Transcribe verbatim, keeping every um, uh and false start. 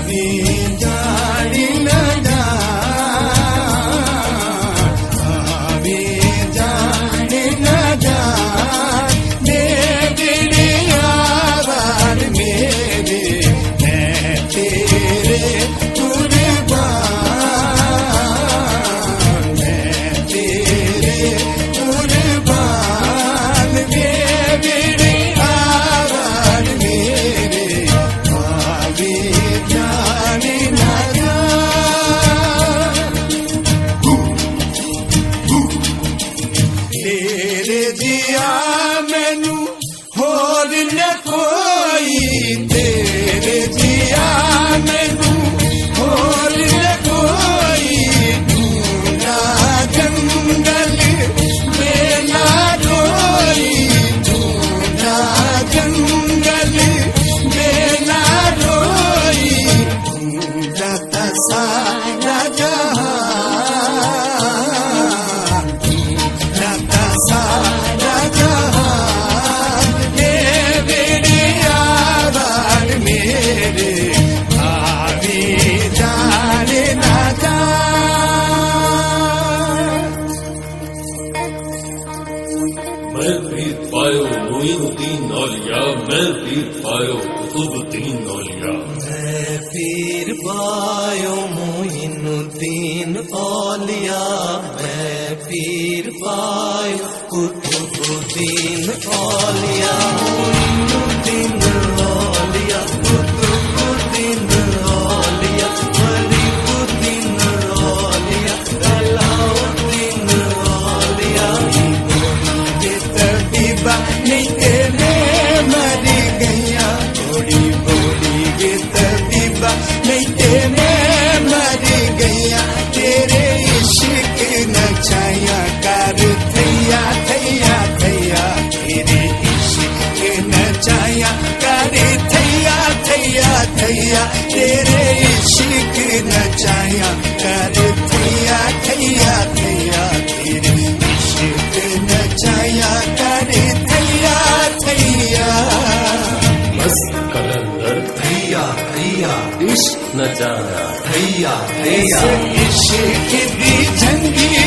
मैं पीर पायो मोइनुद्दीन औलिया, मैं पीर पायो कुतुबुद्दीन औलिया। मैं पीर पायो मोइनुद्दीन औलिया, मैं पीर पायो कुतुबुद्दीन औलिया। मोइनुद्दीन औलिया, कुतुबुद्दीन औलिया, फरीदुद्दीन औलिया, अलाउद्दीन औलिया। नहीं तेरे मरी गैया थोड़ी बोली गे तबीबा, नहीं तेरे मरी गैया तेरे इश्क नचाया कर थैया थैया थैया, तेरे इश्क नचाया कर थैया थैया थैया, तेरे इश्क नचाया कर थैया थैया थैया, तेरे इश्क नचाया कर थैया थैया। मस्त कलंदर थैया थैया, इश्क नचाया थैया थैया, इश्क दी जंगी